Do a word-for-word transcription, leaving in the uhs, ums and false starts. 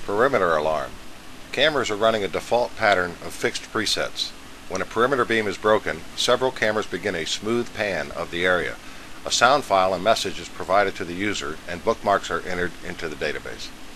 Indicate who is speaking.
Speaker 1: Perimeter alarm. Cameras are running a default pattern of fixed presets. When a perimeter beam is broken, several cameras begin a smooth pan of the area. A sound file and message is provided to the user, and bookmarks are entered into the database.